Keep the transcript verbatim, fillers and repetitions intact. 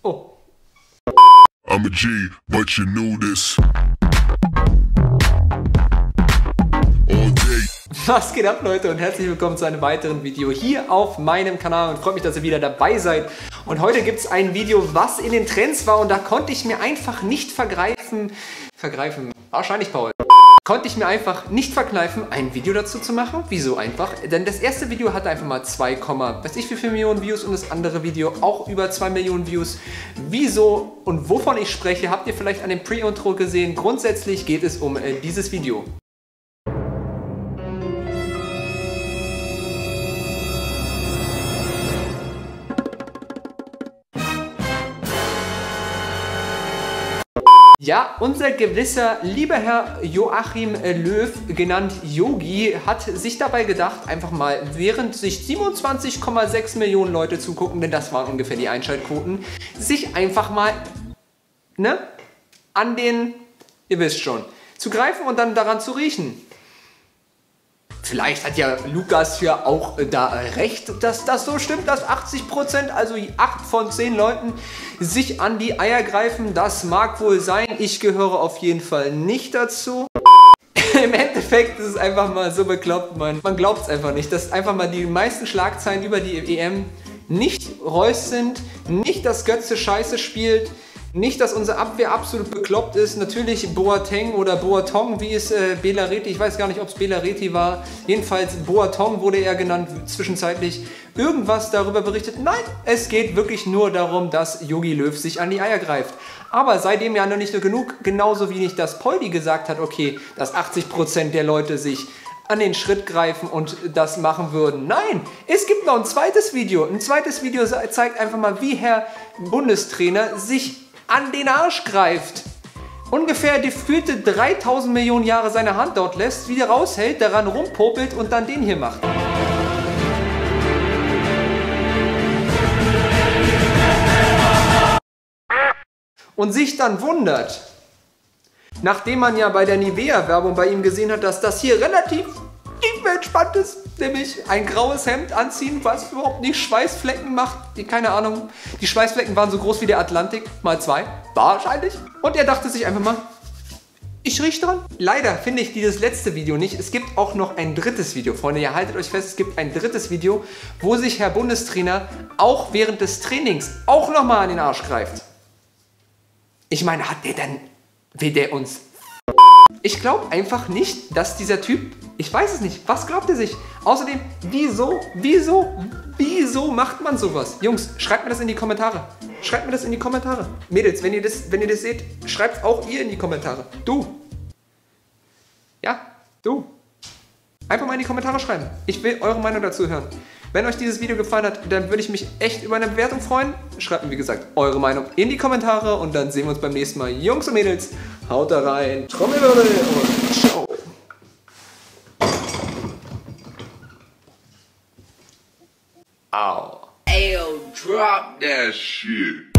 Oh. I'm a G, but you knew this. All day. Was geht ab, Leute, und herzlich willkommen zu einem weiteren Video hier auf meinem Kanal und freut mich, dass ihr wieder dabei seid. Und heute gibt es ein Video, was in den Trends war und da konnte ich mir einfach nicht vergreifen, vergreifen, wahrscheinlich Paul, konnte ich mir einfach nicht verkneifen, ein Video dazu zu machen. Wieso einfach? Denn das erste Video hatte einfach mal zwei, weiß ich wie viele Millionen Views und das andere Video auch über zwei Millionen Views. Wieso und wovon ich spreche, habt ihr vielleicht an dem Pre-Intro gesehen. Grundsätzlich geht es um äh, dieses Video. Ja, unser gewisser lieber Herr Joachim Löw, genannt Yogi, hat sich dabei gedacht, einfach mal, während sich siebenundzwanzig Komma sechs Millionen Leute zugucken, denn das waren ungefähr die Einschaltquoten, sich einfach mal, ne, an den, ihr wisst schon, zu greifen und dann daran zu riechen. Vielleicht hat ja Lukas ja auch äh, da äh, recht, dass das so stimmt, dass achtzig Prozent, also acht von zehn Leuten, sich an die Eier greifen. Das mag wohl sein. Ich gehöre auf jeden Fall nicht dazu. Im Endeffekt ist es einfach mal so bekloppt, man, man glaubt es einfach nicht, dass einfach mal die meisten Schlagzeilen über die E M nicht Reus sind, nicht, dass Götze Scheiße spielt, nicht, dass unsere Abwehr absolut bekloppt ist. Natürlich Boateng oder Boatong, wie es äh, Belareti, ich weiß gar nicht, ob es Belareti war. Jedenfalls Boatong wurde er genannt, zwischenzeitlich irgendwas darüber berichtet. Nein, es geht wirklich nur darum, dass Jogi Löw sich an die Eier greift. Aber seitdem ja noch nicht nur genug, genauso wie nicht, dass Poldi gesagt hat, okay, dass achtzig Prozent der Leute sich an den Schritt greifen und das machen würden. Nein, es gibt noch ein zweites Video. Ein zweites Video zeigt einfach mal, wie Herr Bundestrainer sich an den Arsch greift. Ungefähr die gefühlte dreitausend Millionen Jahre seine Hand dort lässt, wieder raushält, daran rumpopelt und dann den hier macht. Und sich dann wundert, nachdem man ja bei der Nivea-Werbung bei ihm gesehen hat, dass das hier relativ entspannt ist, nämlich ein graues Hemd anziehen, was überhaupt nicht Schweißflecken macht. Die, keine Ahnung, die Schweißflecken waren so groß wie der Atlantik, mal zwei, wahrscheinlich. Und er dachte sich einfach mal, ich riech dran. Leider finde ich dieses letzte Video nicht. Es gibt auch noch ein drittes Video, Freunde. Ihr haltet euch fest, es gibt ein drittes Video, wo sich Herr Bundestrainer auch während des Trainings auch nochmal an den Arsch greift. Ich meine, hat der denn, will der uns... Ich glaube einfach nicht, dass dieser Typ, ich weiß es nicht, was glaubt er sich? Außerdem, wieso, wieso, wieso macht man sowas? Jungs, schreibt mir das in die Kommentare. Schreibt mir das in die Kommentare. Mädels, wenn ihr das, wenn ihr das seht, schreibt auch ihr in die Kommentare. Du. Ja, du. Einfach mal in die Kommentare schreiben. Ich will eure Meinung dazu hören. Wenn euch dieses Video gefallen hat, dann würde ich mich echt über eine Bewertung freuen. Schreibt mir, wie gesagt, eure Meinung in die Kommentare und dann sehen wir uns beim nächsten Mal. Jungs und Mädels, haut da rein, Trommelwirbel und ciao. Au. Ayo, drop that shit.